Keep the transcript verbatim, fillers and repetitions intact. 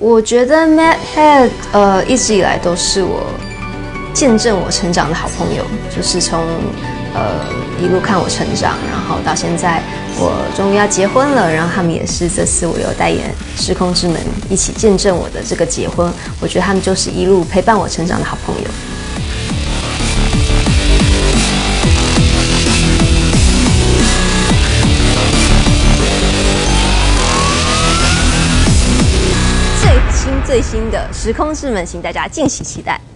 我觉得 Mad Head 呃一直以来都是我见证我成长的好朋友，就是从呃一路看我成长，然后到现在我终于要结婚了，然后他们也是这次我有代言《时空之门》一起见证我的这个结婚，我觉得他们就是一路陪伴我成长的好朋友。最新最新的《时空之门》，请大家敬请期待。